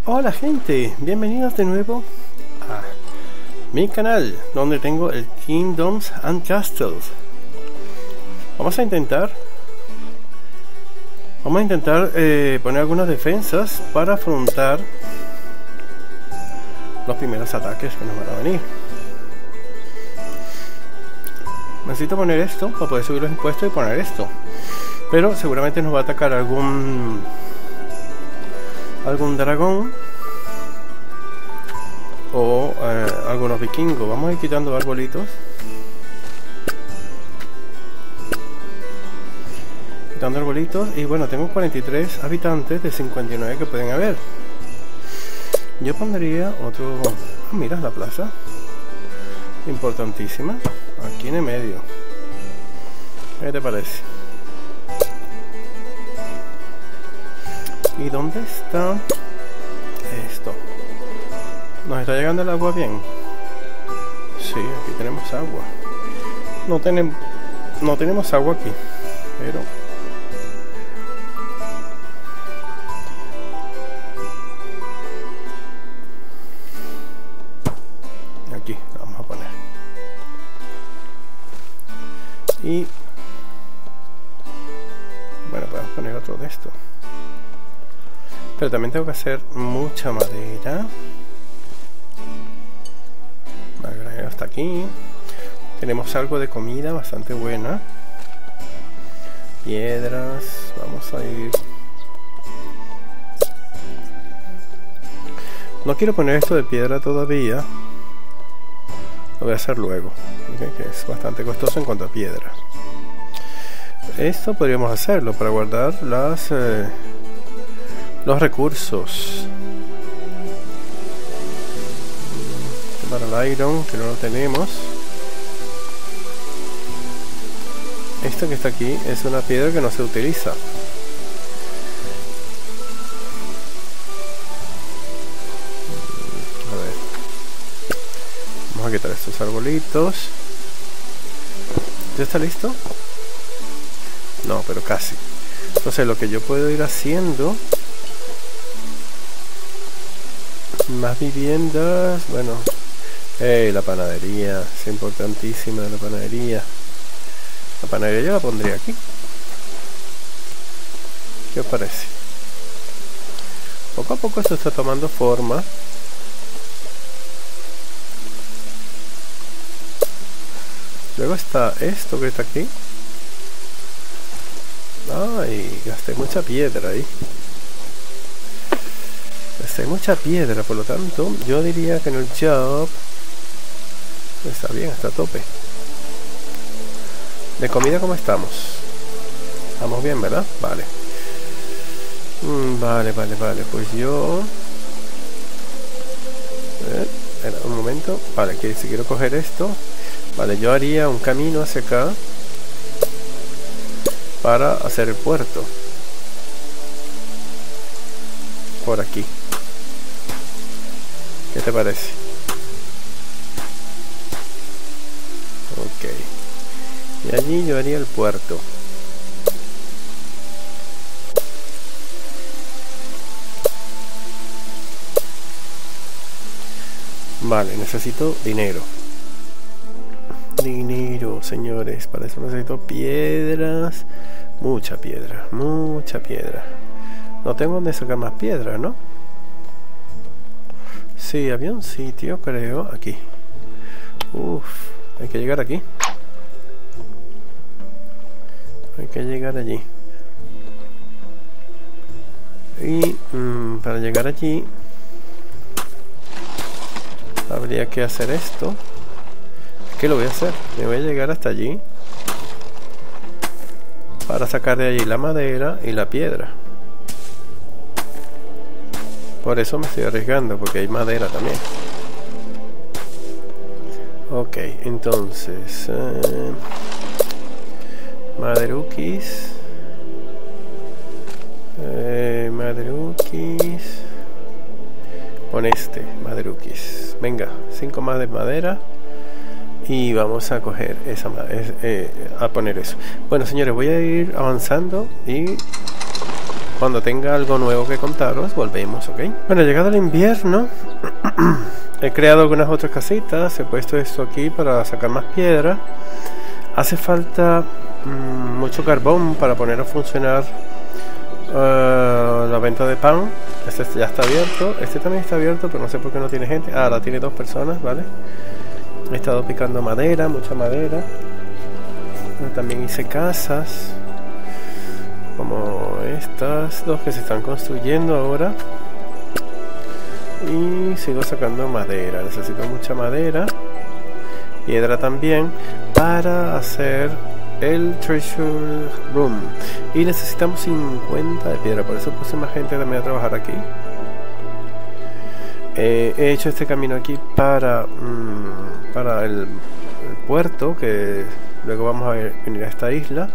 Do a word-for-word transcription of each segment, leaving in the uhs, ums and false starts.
Hola gente, bienvenidos de nuevo a mi canal donde tengo el Kingdoms and Castles. Vamos a intentar Vamos a intentar eh, poner algunas defensas para afrontar los primeros ataques que nos van a venir. Necesito poner esto para poder subir los impuestos y poner esto, pero seguramente nos va a atacar algún algún dragón o eh, algunos vikingos. Vamos a ir quitando arbolitos, quitando arbolitos, y bueno, tengo cuarenta y tres habitantes de cincuenta y nueve que pueden haber. Yo pondría otro. Ah, mira la plaza, importantísima, aquí en el medio. ¿Qué te parece? ¿Y dónde está esto? ¿Nos está llegando el agua bien? Sí, aquí tenemos agua. No tenemos, no tenemos agua aquí, pero aquí la vamos a poner. Y bueno, podemos poner otro de esto. Pero también tengo que hacer mucha madera. Hasta aquí tenemos algo de comida bastante buena. Piedras, vamos a ir. No quiero poner esto de piedra todavía, lo voy a hacer luego, ¿okay? Que es bastante costoso en cuanto a piedra. Esto podríamos hacerlo para guardar las eh, los recursos para el iron, que no lo tenemos. Esto que está aquí es una piedra que no se utiliza. A ver, vamos a quitar estos arbolitos. ¿Ya está listo? No, pero casi. Entonces lo que yo puedo ir haciendo, más viviendas, bueno, hey, la panadería, es importantísima la panadería. La panadería yo la pondría aquí. ¿Qué os parece? Poco a poco esto está tomando forma. Luego está esto que está aquí. Ay, gasté mucha piedra ahí. Gasté mucha piedra, por lo tanto, yo diría que en el job está bien, está a tope. De comida, ¿cómo estamos? Estamos bien, ¿verdad? Vale. Mm, vale, vale, vale. Pues yo... Eh, espera un momento. Vale, que si quiero coger esto... Vale, yo haría un camino hacia acá para hacer el puerto. Por aquí. ¿Qué te parece? Ok. Y allí yo haría el puerto. Vale, necesito dinero. Dinero, señores. Para eso necesito piedras. Mucha piedra, mucha piedra. No tengo donde sacar más piedra, ¿no? Sí, había un sitio, creo, aquí. Uf, hay que llegar aquí. Hay que llegar allí. Y mmm, para llegar allí habría que hacer esto. ¿Qué lo voy a hacer? Me voy a llegar hasta allí para sacar de allí la madera y la piedra. Por eso me estoy arriesgando, porque hay madera también. Ok, entonces eh, maderukis, eh, maderukis con este maderukis. Venga, cinco más de madera y vamos a coger esa es, eh, a poner eso. Bueno, señores, voy a ir avanzando y Cuando tenga algo nuevo que contaros, volvemos, ¿ok? Bueno, llegado el invierno, he creado algunas otras casitas. He puesto esto aquí para sacar más piedra. Hace falta mmm, mucho carbón para poner a funcionar uh, la venta de pan. Este ya está abierto. Este también está abierto, pero no sé por qué no tiene gente. Ah, ahora tiene dos personas, ¿vale? He estado picando madera, mucha madera. También hice casas, como estas dos que se están construyendo ahora. Y sigo sacando madera. Necesito mucha madera, piedra también, para hacer el treasure room. Y necesitamos cincuenta de piedra, por eso puse más gente también a trabajar aquí. Eh, he hecho este camino aquí para, mmm, para el, el puerto, que luego vamos a venir a esta isla.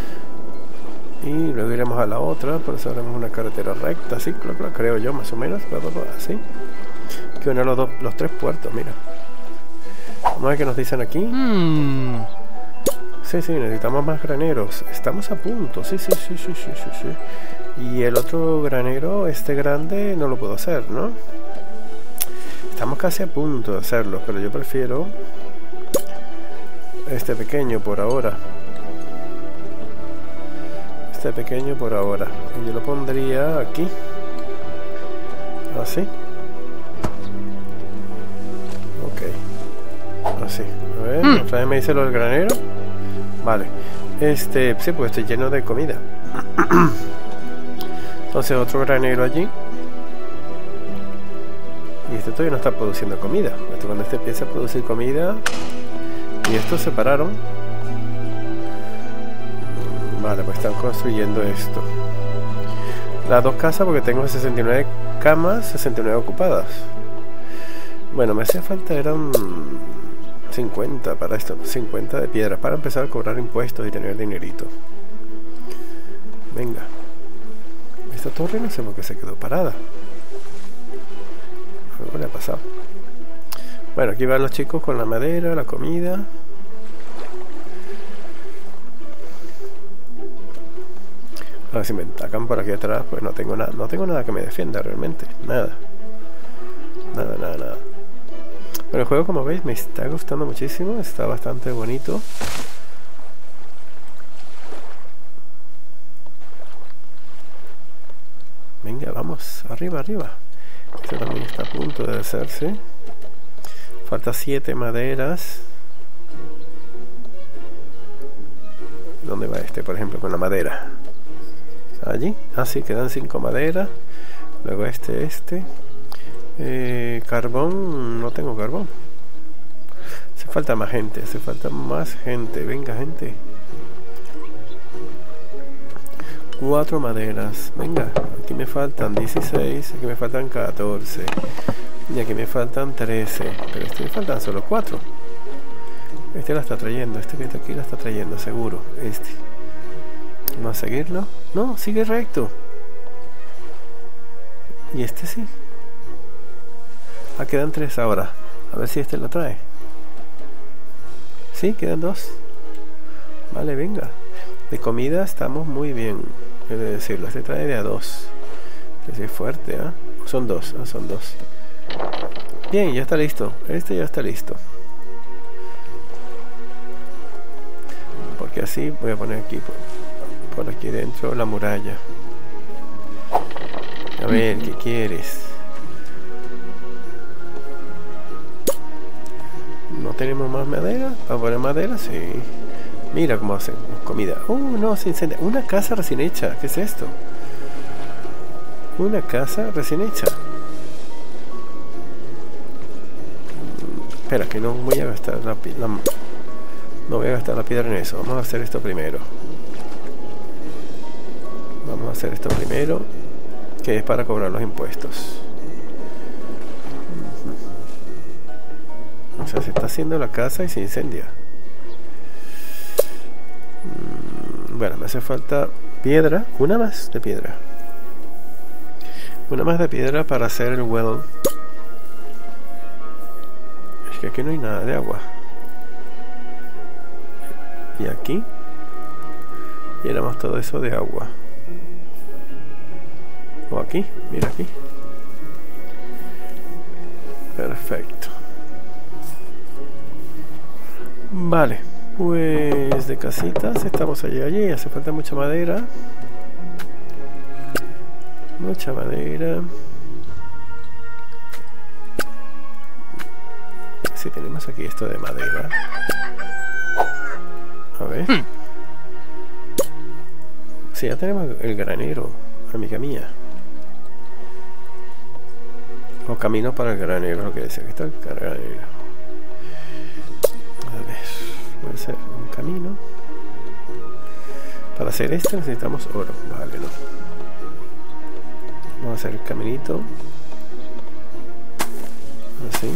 Y luego iremos a la otra, por eso haremos una carretera recta, así, creo yo, más o menos, así. Que une los, dos, los tres puertos, mira. Vamos a ver qué nos dicen aquí. Mm. Sí, sí, necesitamos más graneros. Estamos a punto, sí, sí, sí, sí, sí, sí, sí. Y el otro granero, este grande, no lo puedo hacer, ¿no? Estamos casi a punto de hacerlo, pero yo prefiero este pequeño por ahora. Este pequeño por ahora. Y yo lo pondría aquí. Así. Ok. Así. A ver, mm. otra vez me dice lo del granero. Vale. Este, sí, pues estoy lleno de comida. Entonces otro granero allí. Y este todavía no está produciendo comida. Esto, cuando este empiece a producir comida. Y estos se pararon. Vale, pues están construyendo esto. Las dos casas, porque tengo sesenta y nueve camas, sesenta y nueve ocupadas. Bueno, me hacía falta, eran cincuenta para esto, cincuenta de piedra, para empezar a cobrar impuestos y tener dinerito. Venga. Esta torre no sé por qué se quedó parada. Algo le ha pasado. Bueno, aquí van los chicos con la madera, la comida. A ver si me atacan por aquí atrás, pues no tengo nada, no tengo nada que me defienda realmente, nada. Nada, nada, nada. Bueno, el juego, como veis, me está gustando muchísimo, está bastante bonito. Venga, vamos, arriba, arriba. Este también está a punto de hacerse. Falta siete maderas. ¿Dónde va este, por ejemplo, con la madera? Allí, así ah, quedan cinco maderas. Luego este, este eh, carbón, no tengo carbón. Hace falta más gente, hace falta más gente. Venga, gente. Cuatro maderas. Venga, aquí me faltan dieciséis, aquí me faltan catorce. Y aquí me faltan trece. Pero este me faltan solo cuatro. Este la está trayendo, este que está aquí la está trayendo, seguro. Este. Vamos a seguirlo. No, sigue recto. Y este sí. Ah, quedan tres ahora. A ver si este lo trae. Sí, quedan dos. Vale, venga. De comida estamos muy bien. He de decirlo. Este trae de a dos. Este es fuerte, ¿ah? ¿eh? Son dos. Ah, son dos. Bien, ya está listo. Este ya está listo. Porque así voy a poner aquí por, por aquí dentro la muralla. A ver, ¿qué quieres? ¿No tenemos más madera? ¿Para poner madera? Sí. Mira cómo hacen comida. Oh, no, se incendia. Una casa recién hecha. ¿Qué es esto? Una casa recién hecha. Espera, que no voy a gastar la, la no voy a gastar la piedra en eso. Vamos a hacer esto primero. Vamos a hacer esto primero, que es para cobrar los impuestos. O sea, se está haciendo la casa y se incendia. Bueno, me hace falta piedra. Una más de piedra. Una más de piedra para hacer el well. Es que aquí no hay nada de agua. Y aquí llenamos todo eso de agua. O aquí, mira aquí. Perfecto. Vale, pues de casitas estamos allí, allí. Hace falta mucha madera. Mucha madera. Si tenemos aquí esto de madera. A ver. Hmm. Sí, ya tenemos el granero, amiga mía. O camino para el granero, lo que decía. Aquí está el granero. A ver, voy a hacer un camino. Para hacer esto necesitamos oro. Vale, no. Vamos a hacer el caminito. Así.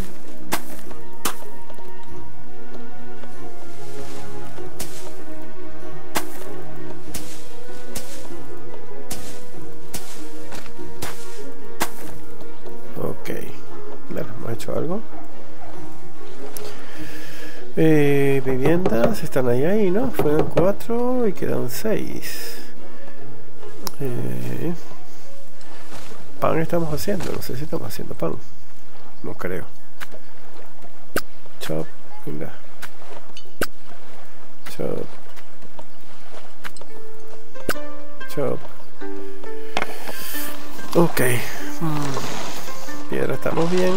Ok, bueno, hemos hecho algo. Eh, viviendas están ahí, ahí, ¿no? Fueron cuatro y quedan seis. Eh, pan estamos haciendo, no sé si estamos haciendo pan. No creo. Chop, venga. Chop. Chop. Ok. Hmm. Piedra, estamos bien.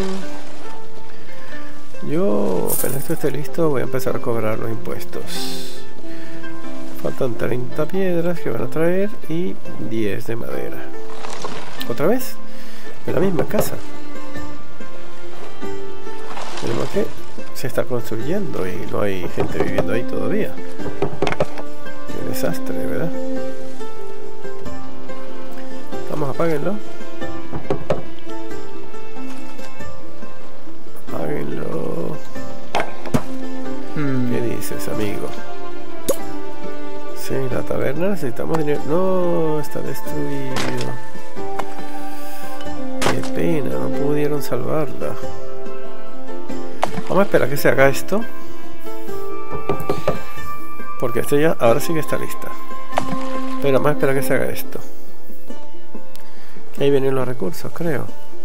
Yo, apenas esto esté listo, voy a empezar a cobrar los impuestos. Faltan treinta piedras que van a traer y diez de madera. ¿Otra vez? En la misma casa. Tenemos que se está construyendo y no hay gente viviendo ahí todavía. Qué desastre, ¿verdad? Vamos, apáguenlo. Apáguenlo. Hmm. ¿Qué dices, amigo? Sí, la taberna necesitamos dinero. No, está destruido. Qué pena, no pudieron salvarla. Vamos a esperar que se haga esto. Porque esto ya, ahora sí que está lista. Pero vamos a esperar que se haga esto. Ahí vienen los recursos, creo.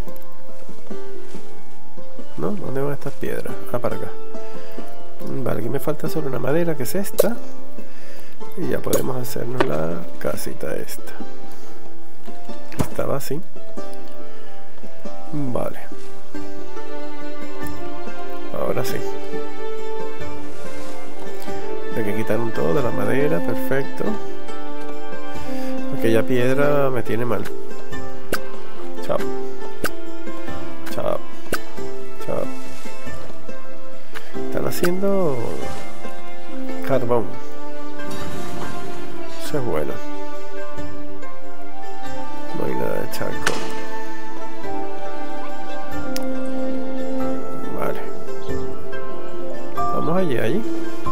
¿No? ¿Dónde van estas piedras? Ah, para acá. Vale, aquí me falta solo una madera, que es esta. Y ya podemos hacernos la casita esta. Estaba así. Vale. Ahora sí. Hay que quitar un todo de la madera, perfecto. Aquella piedra me tiene mal. Chao. Chao. Chao. Están haciendo carbón. Eso es bueno. No hay nada de charco. Vale. Vamos allí, allí.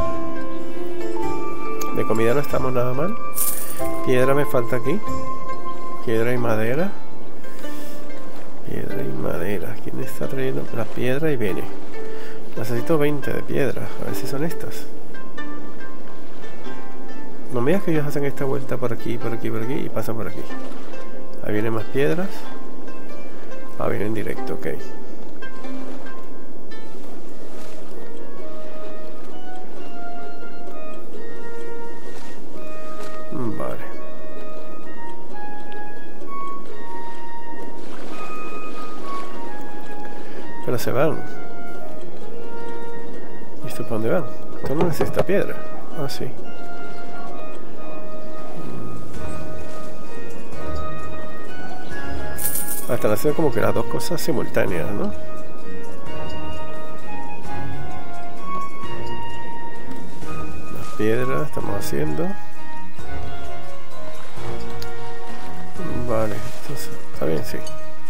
De comida no estamos nada mal. Piedra me falta aquí. Piedra y madera. Piedra y madera. ¿Quién está trayendo la piedra y viene? Necesito veinte de piedra. A ver si son estas. No me digas que ellos hacen esta vuelta por aquí, por aquí, por aquí y pasan por aquí. Ahí vienen más piedras. Ah, vienen directo, ok. Vale. Pero se van. ¿Y esto para dónde van? Esto no necesita piedra. Ah, sí. Ah, están haciendo como que las dos cosas simultáneas, ¿no? Las piedras estamos haciendo. Vale, entonces, está bien, sí.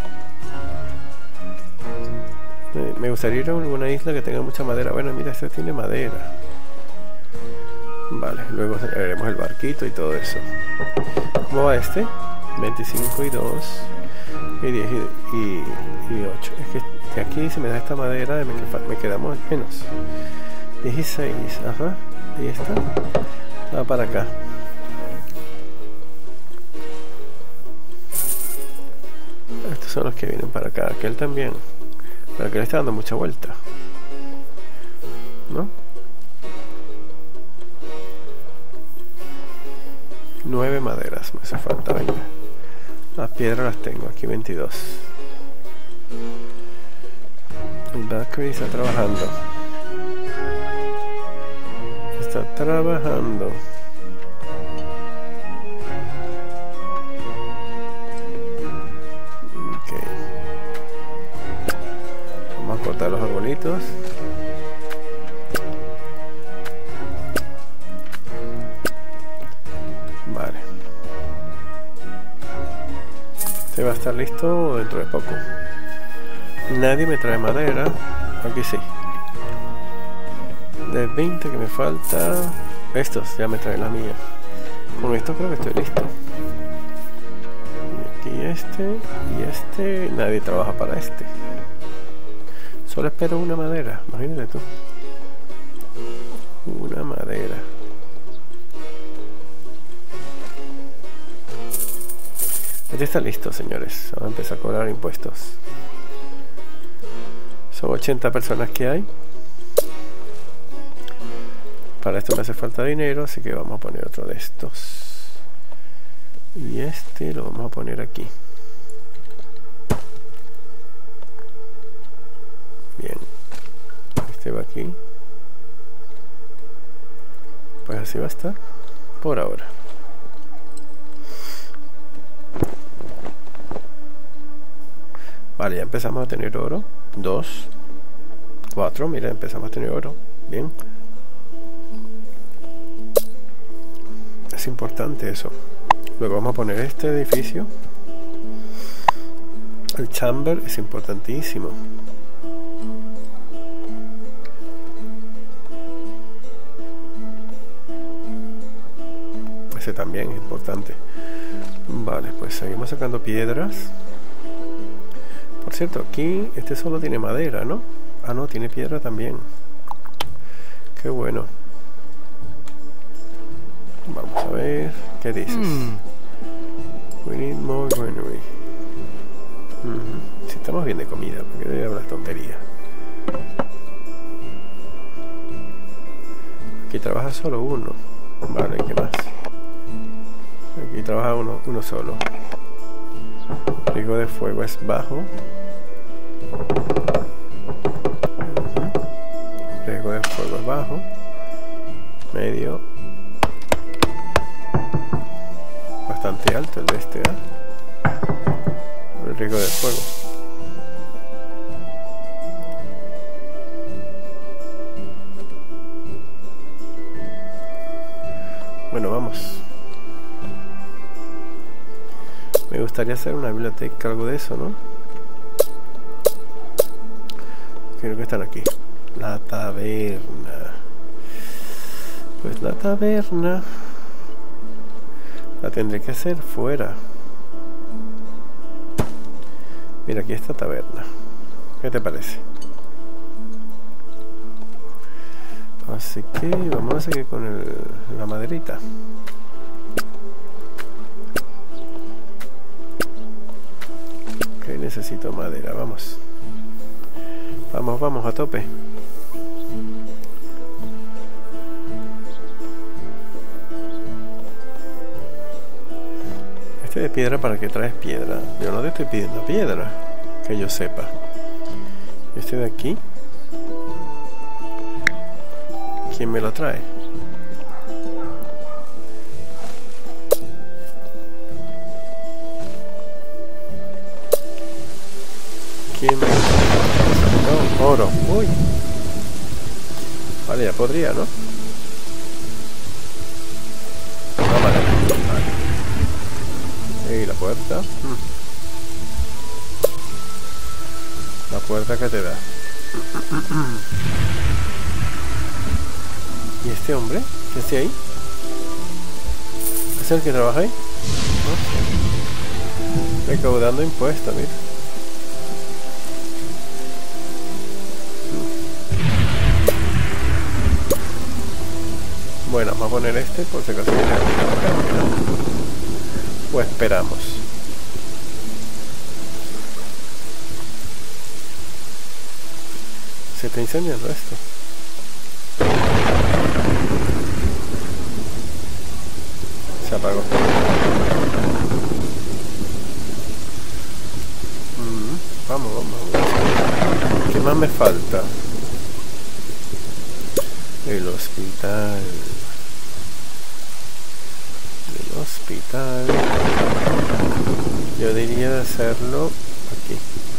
Me, me gustaría ir a alguna isla que tenga mucha madera. Bueno, mira, esta tiene madera. Vale, luego haremos el barquito y todo eso. ¿Cómo va este? veinticinco y dos y diez y, y, y ocho. Es que de aquí se me da esta madera y me, me quedamos menos. dieciséis, ajá. Y esta va para acá. Estos son los que vienen para acá. Aquel también. Pero aquel está dando mucha vuelta, ¿no? Nueve maderas me hace falta, venga. Las piedras las tengo, aquí veintidós. El Valkyrie está trabajando. Está trabajando. Ok. Vamos a cortar los arbolitos. Vale. Este va a estar listo dentro de poco. Nadie me trae madera. Aquí sí. De veinte que me falta. Estos ya me traen la mía. Con esto creo que estoy listo. Y aquí este. Y este. Nadie trabaja para este. Solo espero una madera. Imagínate tú. Una madera. Este está listo, señores. Vamos a empezar a cobrar impuestos. Son ochenta personas que hay. Para esto me hace falta dinero, así que vamos a poner otro de estos. Y este lo vamos a poner aquí. Bien. Este va aquí. Pues así va a estar por ahora. Vale, ya empezamos a tener oro. Dos, cuatro, mira, empezamos a tener oro. Bien. Es importante eso. Luego vamos a poner este edificio. El chamber es importantísimo. Ese también es importante. Vale, pues seguimos sacando piedras. Por cierto, aquí este solo tiene madera, ¿no? Ah, no, tiene piedra también. Qué bueno. Vamos a ver, ¿qué dices? Mm. We need more greenery. Mm-hmm. Si estamos bien de comida, porque debe hablar tontería. Aquí trabaja solo uno. Vale, ¿qué más? Aquí trabaja uno, uno solo. El riesgo de fuego es bajo. Uh-huh. El riesgo de fuego es bajo. Medio. Bastante alto el de este, ¿eh? El riesgo de fuego. Bueno, vamos. Me gustaría hacer una biblioteca, algo de eso, ¿no? Creo que están aquí. La taberna. Pues la taberna la tendré que hacer fuera. Mira, aquí está taberna. ¿Qué te parece? Así que vamos a seguir con el, la maderita. Que necesito madera, vamos. Vamos, vamos, a tope. Este de piedra, ¿para qué traes piedra? Yo no te estoy pidiendo piedra, que yo sepa. Este de aquí, ¿quién me lo trae? ¿Quién me lo trae? No, oro. Uy. Vale, ya podría, ¿no? No, vale. Vale. Y la puerta. Hmm. La puerta que te da. ¿Y este hombre? ¿Qué hace ahí? ¿Es el que trabaja ahí? ¿No? Recaudando impuestos, mira. Bueno, vamos a poner este por si acaso viene algún cambio. O esperamos. Se está incendiando esto. Se apagó. Mm, vamos, vamos, vamos. ¿Qué más me falta? El hospital. El hospital. Yo diría de hacerlo aquí.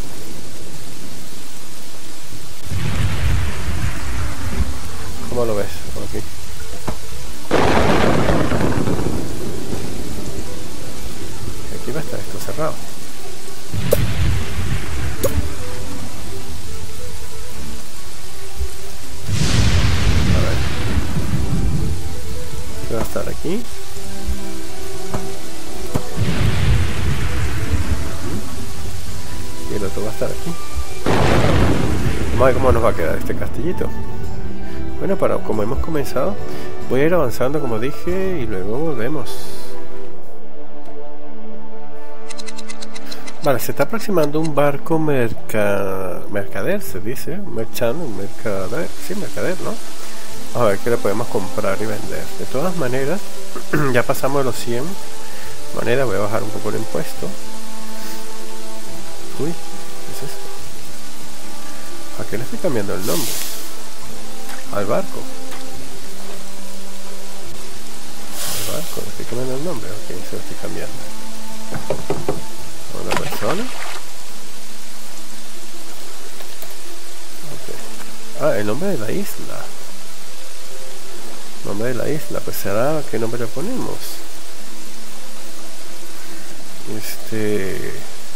¿Cómo lo ves? Aquí. Aquí va a estar esto cerrado. A ver. ¿Qué va a estar aquí? Y el otro va a estar aquí. Vamos a ver cómo nos va a quedar este castillito. Bueno, para como hemos comenzado, voy a ir avanzando como dije y luego volvemos. Vale, se está aproximando un barco merca... mercader, se dice, merchant, un mercader, sí, mercader, ¿no? Vamos a ver qué le podemos comprar y vender. De todas maneras, ya pasamos de los cien maneras, voy a bajar un poco el impuesto. Uy, ¿qué es esto? ¿A qué le estoy cambiando el nombre? Al barco. Al barco, le estoy cambiando el nombre. Ok, se lo estoy cambiando. Una persona. Okay. Ah, el nombre de la isla. Nombre de la isla, pues será, ¿qué nombre le ponemos? Este...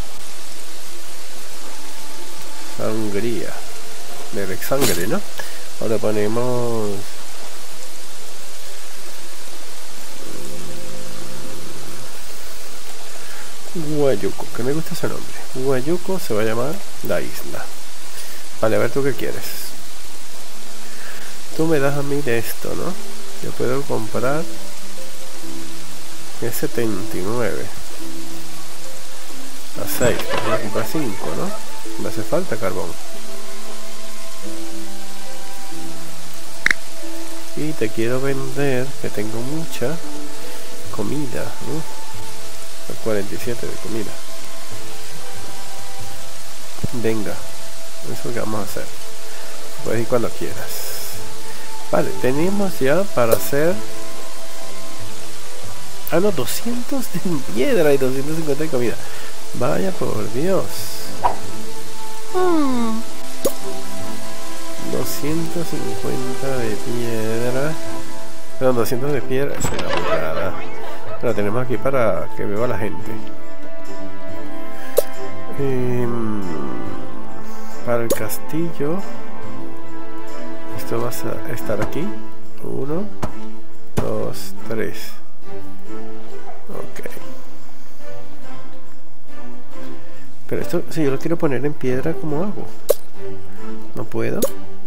Sangría. De Alexandre, ¿no? Ahora ponemos... Guayuco, que me gusta ese nombre. Guayuco se va a llamar la isla. Vale, a ver tú qué quieres. Tú me das a mí de esto, ¿no? Yo puedo comprar es setenta y nueve a seis, voy a comprar cinco, ¿no? Me hace falta carbón. Y te quiero vender que tengo mucha comida, ¿no? cuarenta y siete de comida. Venga, eso es lo que vamos a hacer. Puedes ir cuando quieras. Vale, tenemos ya para hacer... Ah, no, doscientos de piedra y doscientos cincuenta de comida. Vaya por Dios. Hmm. doscientos cincuenta de piedra. Perdón, doscientos de piedra. Es una putada. Lo tenemos aquí para que beba la gente. Eh, para el castillo, esto va a estar aquí. Uno, dos, tres. Ok. Pero esto, si yo lo quiero poner en piedra, ¿cómo hago? No puedo.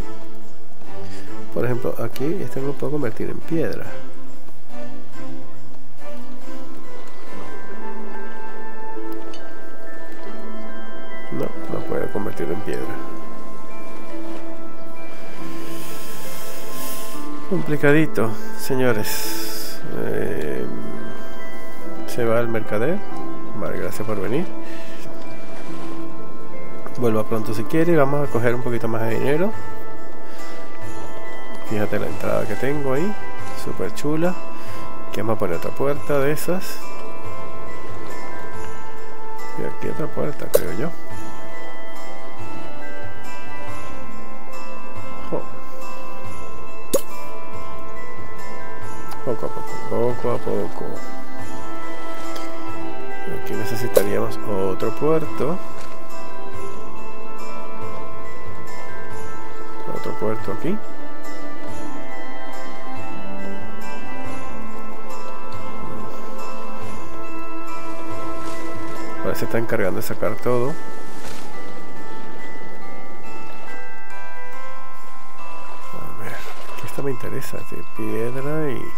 Por ejemplo, aquí este lo puedo convertir en piedra. No, no puedo convertirlo en piedra. Complicadito, señores. Eh, se va el mercader. Vale, gracias por venir. Vuelva pronto si quiere. Vamos a coger un poquito más de dinero. Fíjate la entrada que tengo ahí. Súper chula. Aquí vamos a poner otra puerta de esas. Y aquí otra puerta, creo yo. Poco a poco, poco a poco. Aquí necesitaríamos otro puerto. Otro puerto aquí. Ahora se está encargando de sacar todo. A ver, aquí esto me interesa, de piedra y...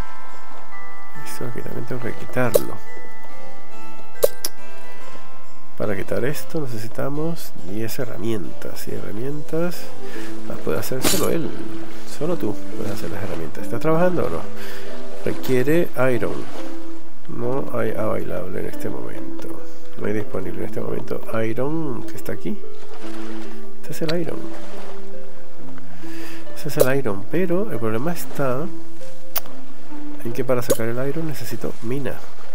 Esto aquí también tengo que quitarlo. Para quitar esto necesitamos diez herramientas. Y herramientas las puede hacer solo él. Solo tú puedes hacer las herramientas. ¿Está trabajando o no? Requiere iron. No hay available en este momento. No hay disponible en este momento iron que está aquí. Este es el iron. Ese es el iron. Pero el problema está en que para sacar el iron necesito mina.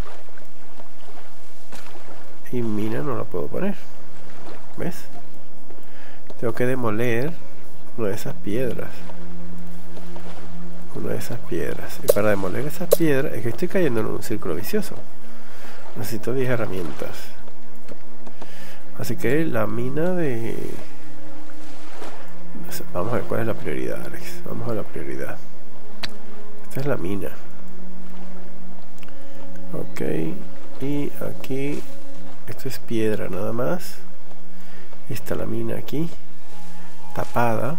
Y mina no la puedo poner. ¿Ves? Tengo que demoler una de esas piedras. Una de esas piedras. Y para demoler esas piedras, es que estoy cayendo en un círculo vicioso. Necesito diez herramientas. Así que la mina de... Vamos a ver cuál es la prioridad, Alex. Vamos a la prioridad. Esta es la mina. Ok. Y aquí... Esto es piedra nada más. Y está la mina aquí. Tapada.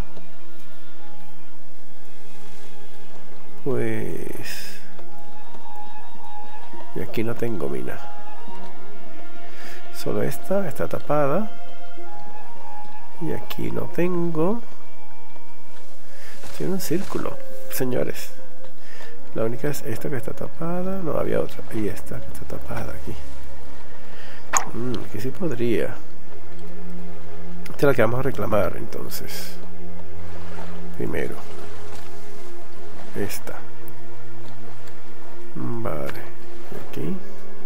Pues... Y aquí no tengo mina. Solo esta está tapada. Y aquí no tengo. Estoy en un círculo, señores. La única es esta que está tapada. No, había otra. Y esta que está tapada aquí. Mm, aquí sí podría. Esta es la que vamos a reclamar entonces. Primero. Esta. Vale. Aquí.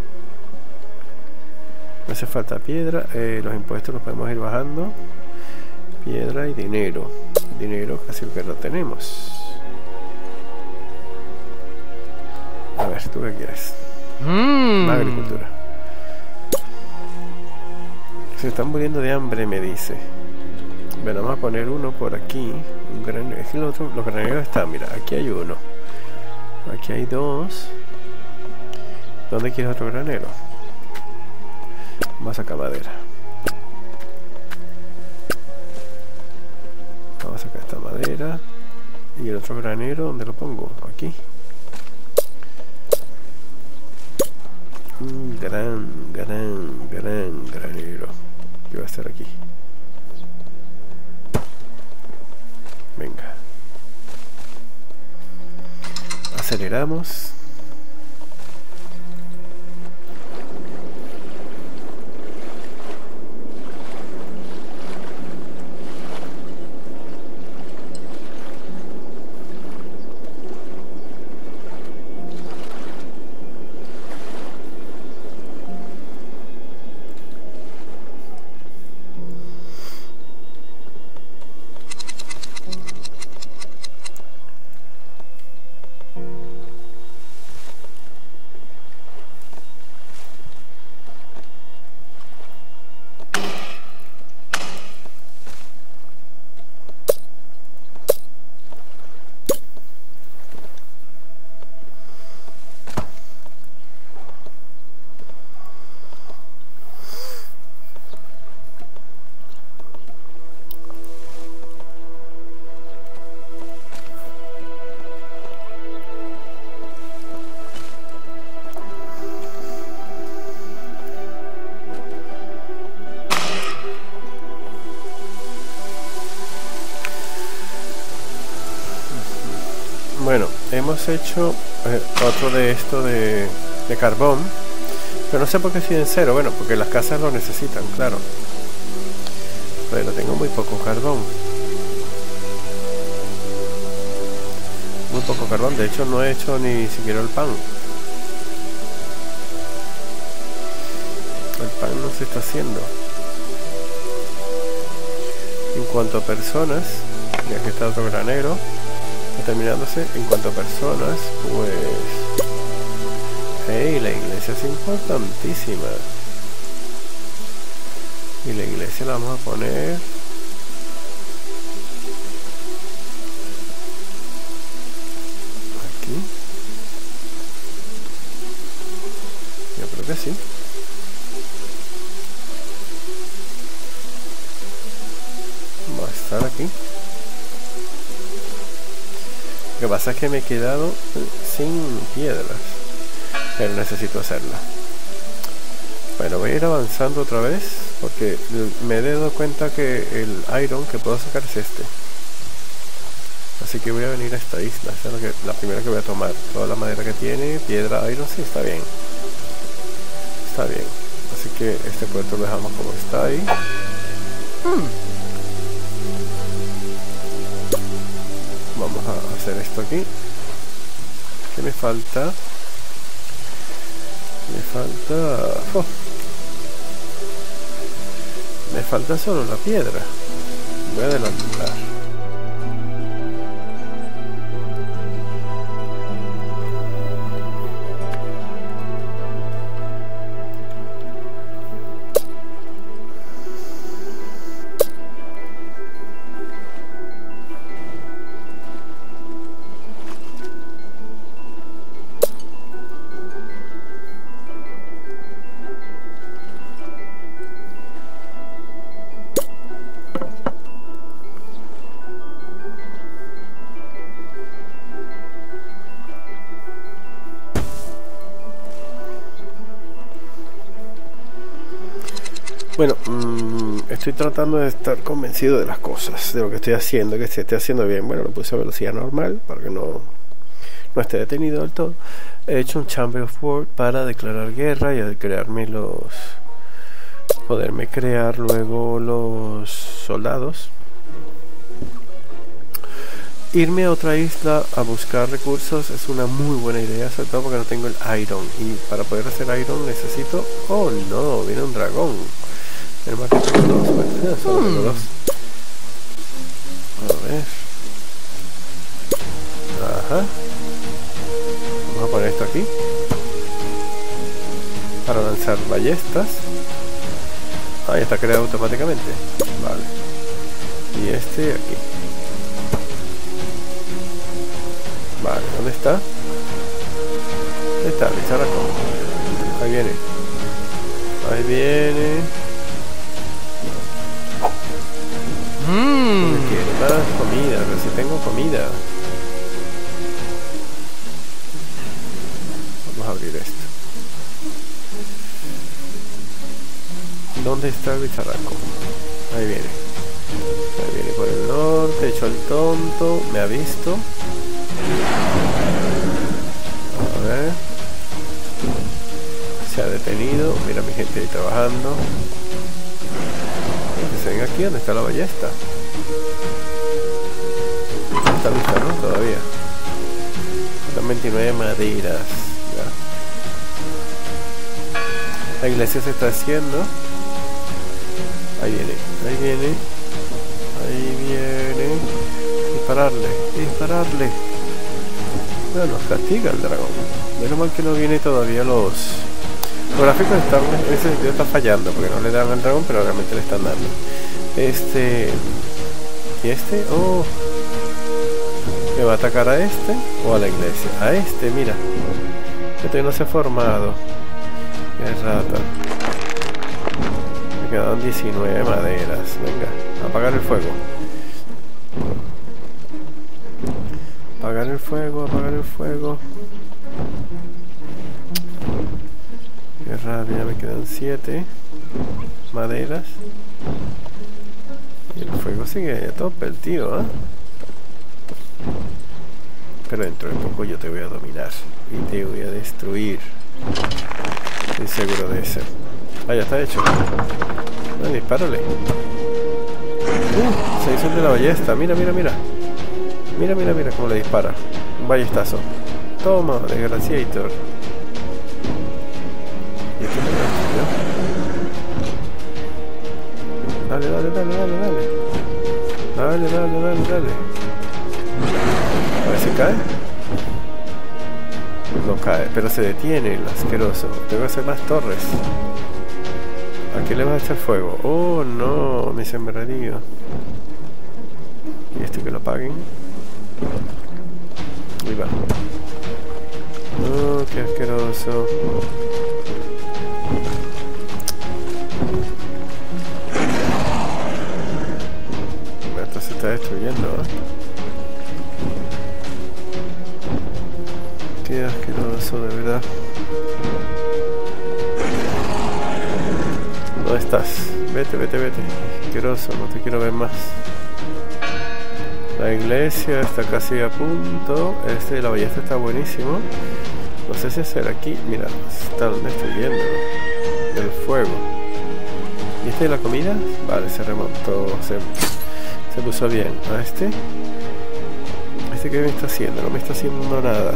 No hace falta piedra. Eh, los impuestos los podemos ir bajando. Piedra y dinero. Dinero casi que no tenemos. A ver, ¿tú qué quieres? Mm. Más agricultura. Se están muriendo de hambre, me dice. Bueno, vamos a poner uno por aquí. Un granero. Es que los, otros, los graneros están, mira, aquí hay uno. Aquí hay dos. ¿Dónde quieres otro granero? Vamos a sacar madera. Vamos a sacar esta madera. Y el otro granero, ¿dónde lo pongo? Aquí. Un gran, gran, gran granero. ¿Qué va a estar aquí? Venga. Aceleramos. Bueno, hemos hecho eh, otro de esto de, de carbón, pero no sé por qué sigue en cero. Bueno, porque las casas lo necesitan, claro. Pero tengo muy poco carbón. Muy poco carbón, de hecho no he hecho ni siquiera el pan. El pan no se está haciendo. En cuanto a personas, y aquí está otro granero terminándose. En cuanto a personas, pues hey, la iglesia es importantísima. Y la iglesia la vamos a poner aquí. Yo creo que sí. Va a estar aquí. Lo que pasa es que me he quedado sin piedras, pero necesito hacerla. Bueno, Bueno, voy a ir avanzando otra vez porque me he dado cuenta que el iron que puedo sacar es este. Así que voy a venir a esta isla. Esta es la, que, la primera que voy a tomar. Toda la madera que tiene, piedra, iron, sí, está bien. Está bien. Así que este puerto lo dejamos como está ahí. Hmm. Vamos a hacer esto aquí. ¿Qué me falta? Me falta... Oh. Me falta solo la piedra. Voy a adelantar. Bueno, mmm, estoy tratando de estar convencido de las cosas, de lo que estoy haciendo, que se esté haciendo bien. Bueno, lo puse a velocidad normal para que no, no esté detenido del todo. He hecho un Chamber of War para declarar guerra y al crearme los... poderme crear luego los soldados. Irme a otra isla a buscar recursos es una muy buena idea, sobre todo porque no tengo el iron. Y para poder hacer iron necesito... ¡Oh no! Viene un dragón. El más que tengo dos, bueno, solo tengo dos. A ver. Ajá. Vamos a poner esto aquí. Para lanzar ballestas. Ah, ya está creado automáticamente. Vale. Y este aquí. Vale, ¿dónde está? ¿Dónde está? Mi characón. Ahí viene. Ahí viene. Mmm. Quiero más comida, pero si tengo comida. Vamos a abrir esto. ¿Dónde está el bicharraco? Ahí viene. Ahí viene por el norte, hecho el tonto. Me ha visto. A ver. Se ha detenido. Mira mi gente ahí trabajando. Que se ven aquí donde está la ballesta. No está lista, ¿no? Todavía. Están veintinueve maderas. Ya. La iglesia se está haciendo. Ahí viene, ahí viene. Ahí viene. Dispararle, dispararle. Bueno, nos castiga el dragón. Menos mal que no viene todavía los... Los gráficos están, en ese sentido está fallando porque no le dan al dragón, pero realmente le están dando. Este... ¿Y este? Oh... ¿Me va a atacar a este o a la iglesia? A este, mira. Este no se ha formado. Qué rata. Me quedan diecinueve maderas. Venga, apagar el fuego. Apagar el fuego, apagar el fuego. Qué rabia, me quedan siete maderas. Y el fuego sigue a tope, el tío, ¿eh? Pero dentro de poco yo te voy a dominar y te voy a destruir. Estoy seguro de eso. Ah, ya está hecho. Ah, dispárale. Uh, se hizo el de la ballesta. Mira, mira, mira. Mira, mira, mira cómo le dispara. Un ballestazo. Toma, desgraciator. Y esto me lo destruyó. Dale, dale, dale, dale, dale. Dale, dale, dale, dale. A ver si cae. No cae, pero se detiene el asqueroso. Tengo que hacer más torres. ¿A qué le vas a echar fuego? Oh no, mi sembradío. Y esto que lo apaguen. Ahí va. Oh, qué asqueroso. Esto se está destruyendo, ¿eh? Qué asqueroso, de verdad. estás? Vete, vete, vete. Asqueroso, no te quiero ver más. La iglesia está casi a punto. Este de la ballesta está buenísimo. No sé si hacer aquí. Mira, está donde estoy viendo. El fuego. ¿Y este de la comida? Vale, se remontó. Se, se puso bien. ¿A este? ¿Este qué me está haciendo? No me está haciendo nada.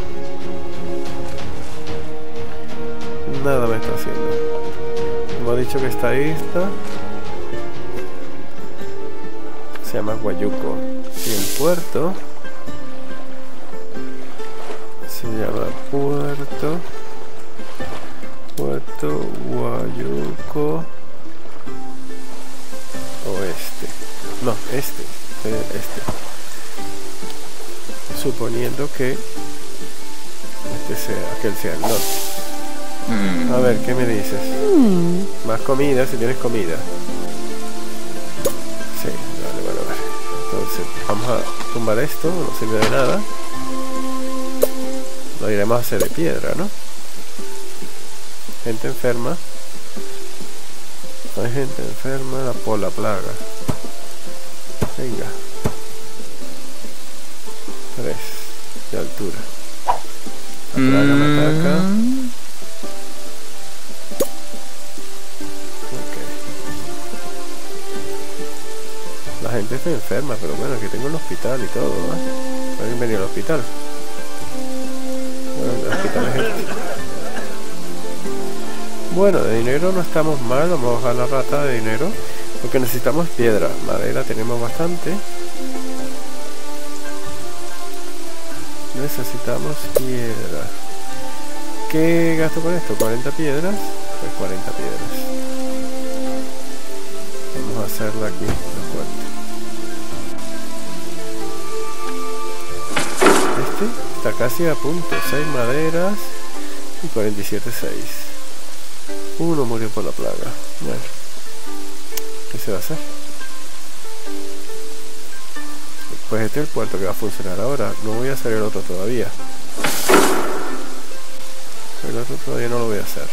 Nada me está haciendo. Hemos dicho que esta isla se llama Guayuco. Y el puerto se llama Puerto Puerto Guayuco Oeste. No, este, este. Suponiendo que este sea, aquel sea el norte. Mm. A ver, ¿qué me dices? Mm. Más comida, si tienes comida. Sí, vale, vale, vale. Entonces, vamos a tumbar esto, no sirve de nada. Lo iremos a hacer de piedra, ¿no? Gente enferma. Hay gente enferma por la plaga. Venga. Tres de altura. La plaga mm. me ataca. La gente está enferma, pero bueno, aquí tengo el hospital y todo, ¿no? ¿Alguien venía al hospital? Bueno, el hospital es gente. Bueno, de dinero no estamos mal, vamos a bajar la rata de dinero, porque necesitamos piedra. Madera tenemos bastante. Necesitamos piedra. ¿Qué gasto con esto? ¿cuarenta piedras? Pues cuarenta piedras. Vamos a hacerla aquí, la fuerte. Este está casi a punto. seis maderas y cuarenta y siete, seis. Uno murió por la plaga. Bueno, ¿qué se va a hacer? Pues este es el puerto que va a funcionar ahora. No voy a hacer el otro todavía. El otro todavía no lo voy a hacer.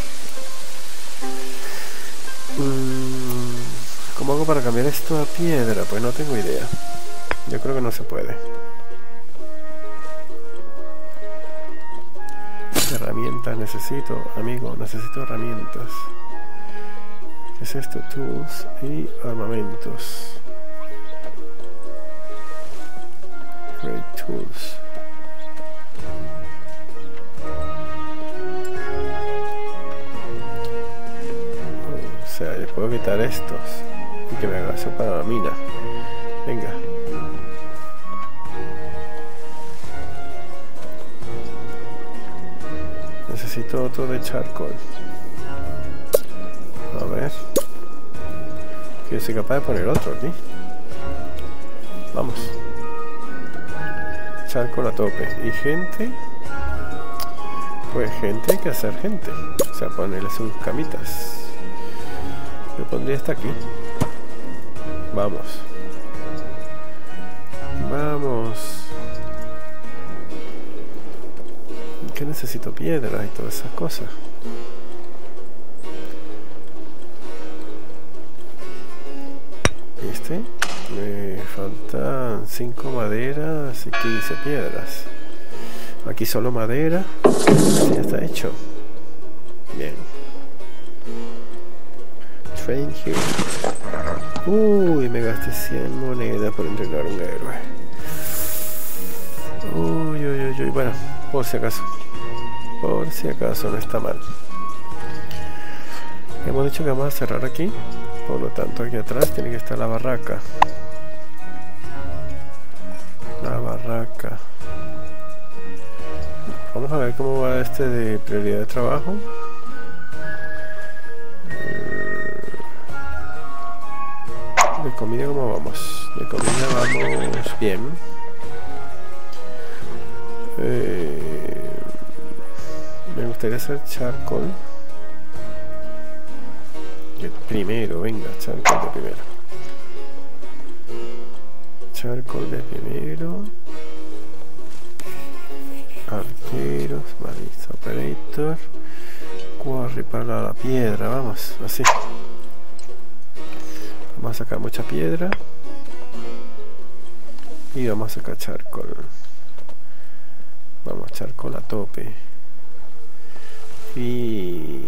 ¿Cómo hago para cambiar esto a piedra? Pues no tengo idea. Yo creo que no se puede. Herramientas necesito, amigo. Necesito herramientas. ¿Qué es esto? Tools y armamentos. Great tools. O sea, yo puedo quitar estos y que me haga eso para la mina. Venga. Necesito otro de charcoal. A ver. Que yo soy capaz de poner otro aquí. Vamos. Charcoal a tope. ¿Y gente? Pues gente hay que hacer gente. O sea, ponerle sus camitas. Yo pondría esta aquí. Vamos. Vamos. Que necesito piedra y todas esas cosas. Este. Me faltan cinco maderas y quince piedras. Aquí solo madera. Ya está hecho. Bien. Train here. Uy, me gasté cien monedas por entrenar un héroe. Uy, uy, uy, uy. Bueno, por si acaso. Por si acaso no está mal. Hemos dicho que vamos a cerrar aquí. Por lo tanto, aquí atrás tiene que estar la barraca. La barraca. Vamos a ver cómo va este de prioridad de trabajo. De comida, ¿cómo vamos? De comida vamos bien. Eh, me gustaría hacer charcoal. El primero, venga, charcoal de primero. Charcoal de primero. Arqueros, baliza operator. Quarry para la piedra, vamos, así. Vamos a sacar mucha piedra. Y vamos a sacar charcoal. Vamos a charcoal a tope. Y...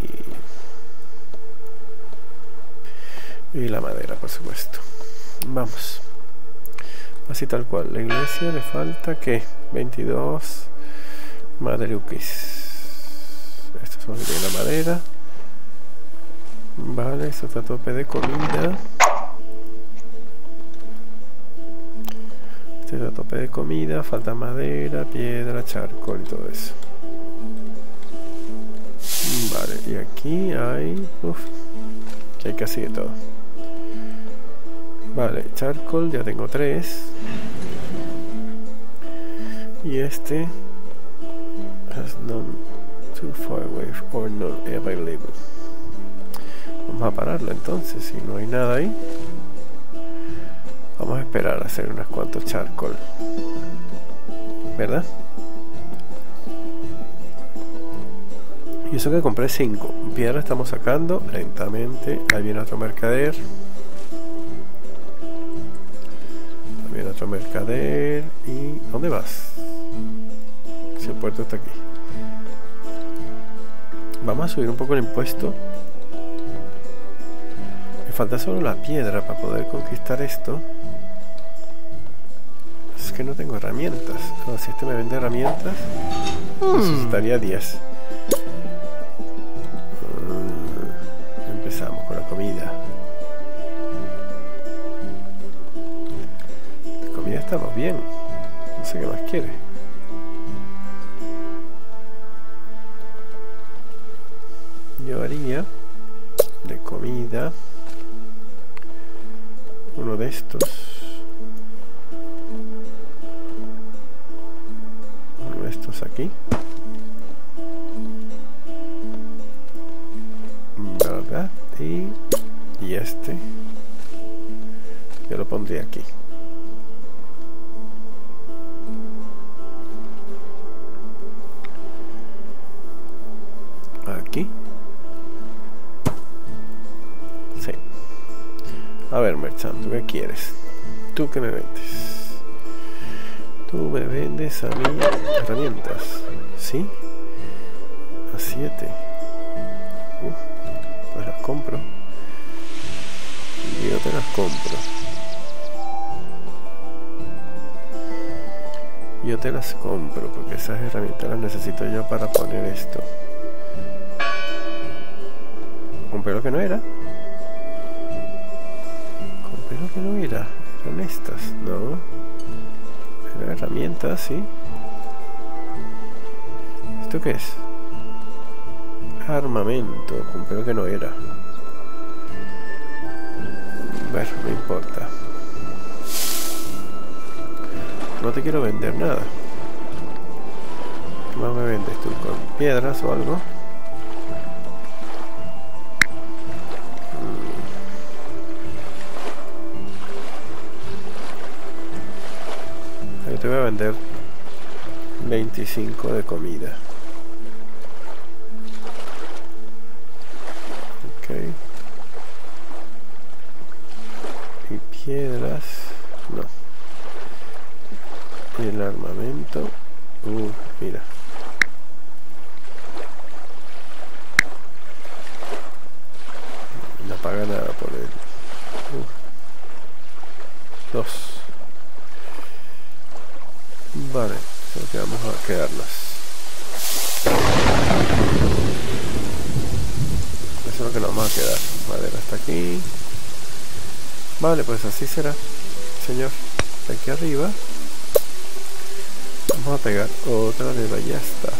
Y la madera, por supuesto. Vamos. Así tal cual. La iglesia le falta, ¿qué? veintidós maderuquis. Esto es lo que tiene la madera. Vale, esto está a tope de comida. Este está a tope de comida. Falta madera, piedra, charcoal y todo eso. Vale, y aquí hay... Uf, que hay casi de todo. Vale, charcoal ya tengo tres. Y este has none too far away or not available. Vamos a pararlo entonces, si no hay nada ahí. Vamos a esperar a hacer unos cuantos charcoal, ¿verdad? Y eso que compré cinco. Piedra estamos sacando lentamente. Ahí viene otro mercader. Ahí viene otro mercader. ¿Y dónde vas? Si el puerto está aquí. Vamos a subir un poco el impuesto. Me falta solo la piedra para poder conquistar esto. Es que no tengo herramientas. No, si este me vende herramientas, hmm. necesitaría diez. Empezamos con la comida. De comida estamos bien. No sé qué más quiere. Yo haría de comida uno de estos. Uno de estos aquí. ¿Verdad? Y, y este yo lo pondría aquí. Aquí. Sí. A ver, merchant, ¿tú qué quieres? ¿Tú qué me vendes? Tú me vendes a mí herramientas. ¿Sí? A siete. Uh. Pues las compro. Yo te las compro. Yo te las compro porque esas herramientas las necesito yo para poner esto. Compré lo que no era. Compré lo que no era. Eran estas, ¿no? Eran herramientas, sí. ¿Esto qué es? Armamento, compré lo que no era. Bueno, no importa. No te quiero vender nada. ¿Qué más me vendes tú? ¿Con piedras o algo? Ahí te voy a vender veinticinco de comida. Ok. Y piedras. No. Y el armamento. Uh, mira. No paga nada por él. Uh. Dos. Vale. Creo que vamos a quedarnos. Eso es lo que nos vamos a quedar. Madera hasta aquí. Vale, pues así será, señor. Aquí arriba vamos a pegar otra de ballestas.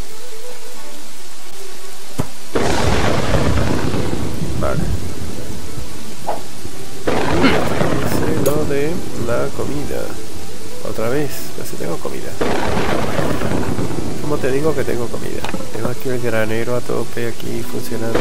Vale. Hice lo de la comida. Otra vez, así tengo comida. Como te digo que tengo comida. Tengo aquí el granero a tope aquí funcionando.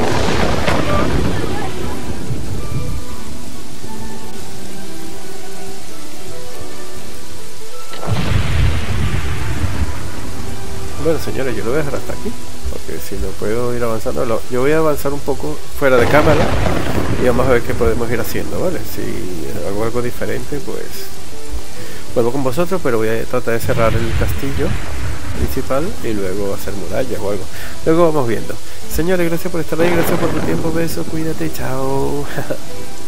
Bueno, señores, yo lo voy a dejar hasta aquí, porque si no puedo ir avanzando, lo, yo voy a avanzar un poco fuera de cámara y vamos a ver qué podemos ir haciendo, ¿vale? Si hago algo diferente, pues vuelvo con vosotros, pero voy a tratar de cerrar el castillo principal y luego hacer murallas o algo. Luego vamos viendo. Señores, gracias por estar ahí, gracias por tu tiempo, besos, cuídate, chao.